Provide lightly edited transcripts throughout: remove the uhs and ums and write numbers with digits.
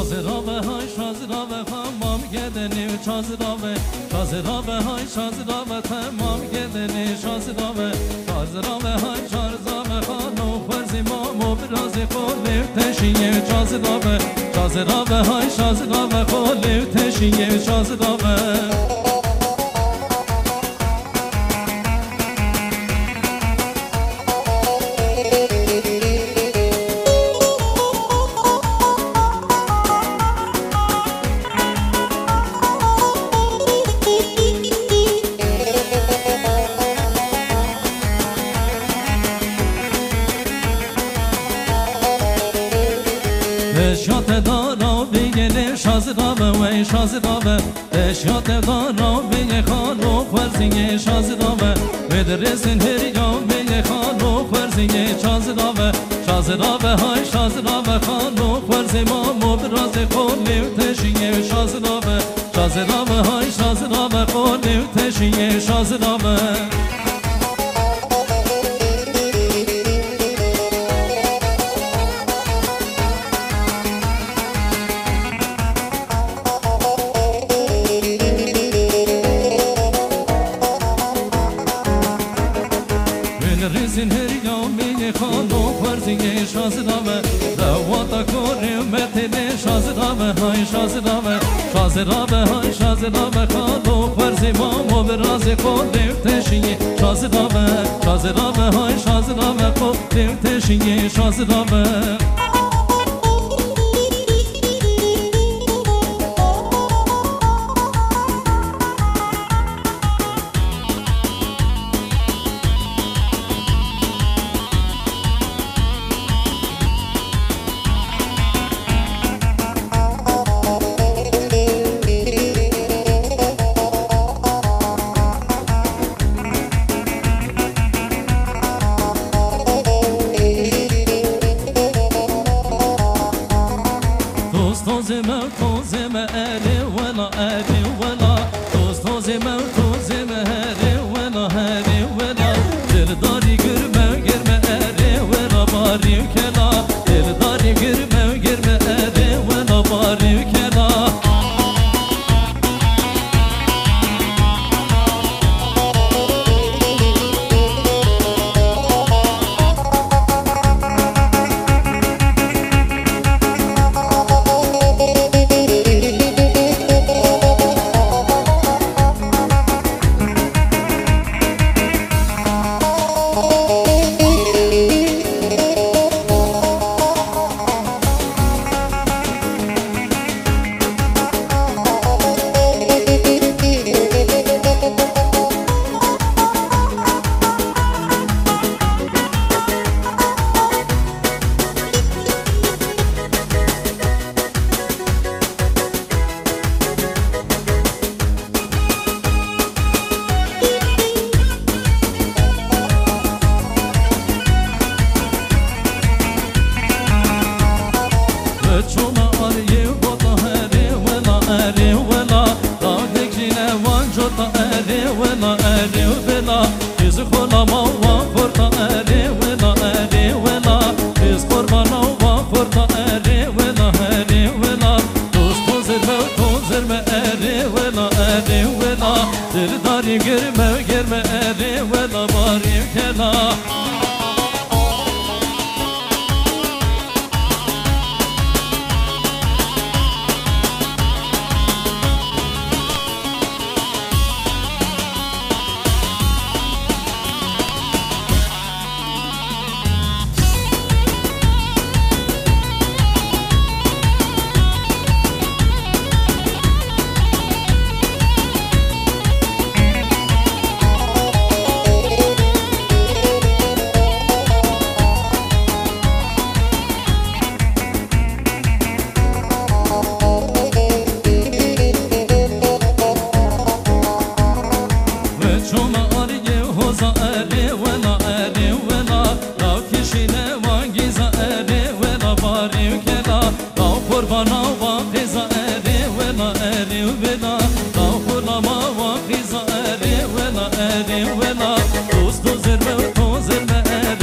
شازرابه های شازرابه خمام گدنی شازرابه شازرابه های شازرابه تمام گدنی شازرابه شازرابه های شازرابه خانو فرزی مامو برازی خولی تشیه شازرابه شازرابه های شازرابه خولی تشیه شازرابه اشیات دارا بیگلی شازرابه و شازرابه اشیات دارا بیگلی خانو فرزینگ شازرابه و درسین هریا بیگلی خانو فرزینگ شازرابه شازرابه های شازرابه خانو فرزی مامو برازی خولی تشیه شازرابه شازرابه های شازرابه خولی تشیه شازرابه رزين هريا مي خانو فرزي شازرابه رواتا كوري متلي شازرابه هاي شازرابه شازرابه هاي شازرابه خانو فرزي مامو برازي كوري تشي شازرابه شازرابه هاي شازرابه كوري تشي شازرابه توزمه أري ولا أري ولا توزمه أري ولا أري ولا دلداري قرمه أري ولا باري وكلا دلداري قرمه أري ولا باري وكلا دلداري قرمه أري ولا باري وكلا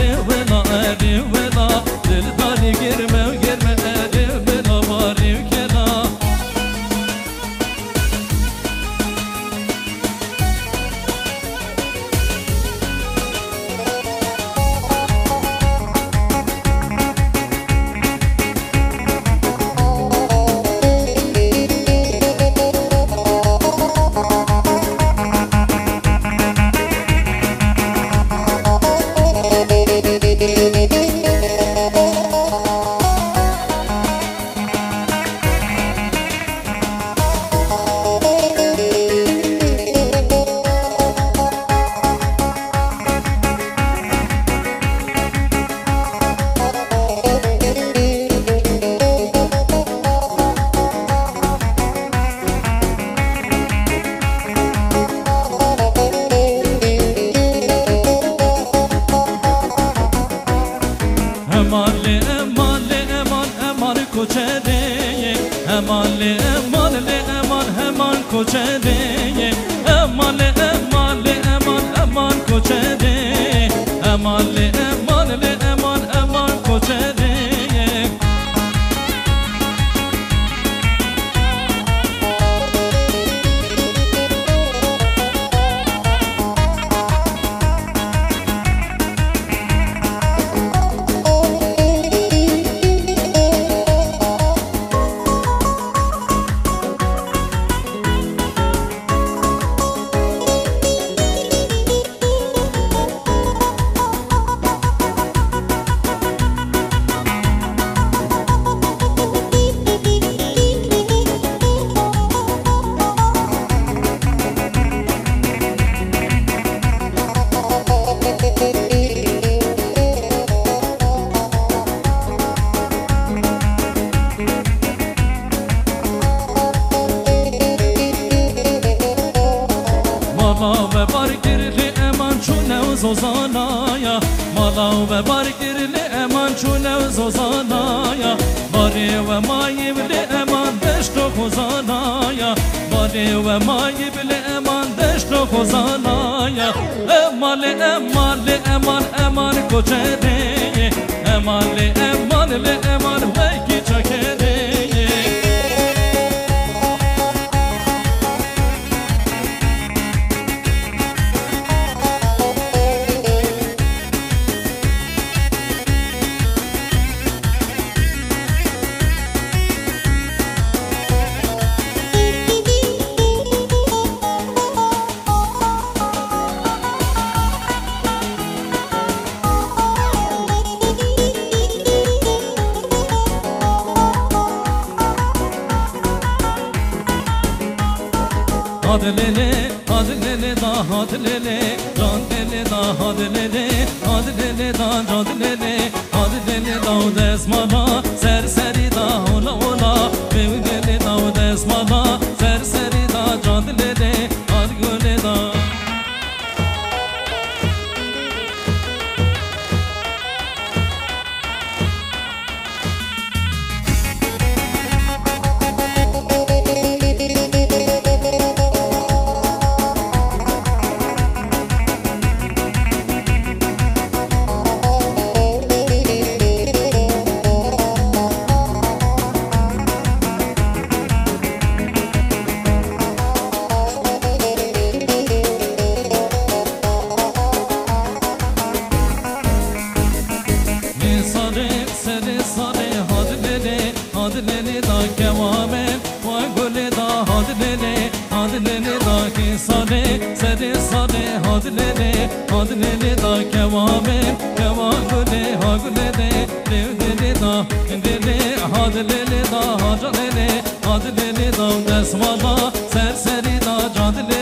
دلداري قرمه أري ولا باري وكلا امان لی امان همان کوچه ده امان لی امان لی امان امان کوچه ده امان لی امان لی امان امان کوچه ده زوزانایا مالاو و بارگیر لی امان چونه زوزانایا باری و مایی بلی امان دشت و خوزانایا باری و مایی بلی امان دشت و خوزانایا امان لی امان لی امان امان کچه ده امان لی امان لی امان ویکی چکه ده Hadlele, hadlele da hadlele, hadlele da hadlele, hadlele da hadlele, hadlele da desmana, serseri da ola ola, bevlele da desmana, serseri da hadlele, hadgule da. hadlele da kevamen wa gule da hadlele da ki sade sade sade hadlele da kevamen keva gule ha gule de devdele da dele hadlele da hadlele da desmada serseri da cadle